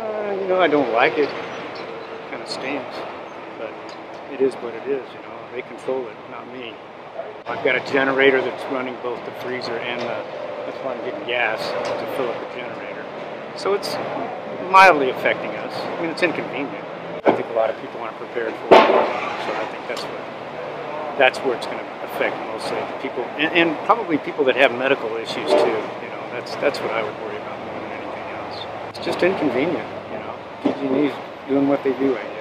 You know, I don't like it. Kind of stinks, but it is what it is. You know, they control it, not me. I've got a generator that's running both the freezer and that's why I'm getting gas to fill up the generator. So it's mildly affecting us. I mean, it's inconvenient. I think a lot of people aren't prepared for it, so I think that's where it's going to affect mostly people, and probably people that have medical issues too. You know, that's what I would worry about more than anything else. It's just inconvenient. You know, PG&E's doing what they do, I guess.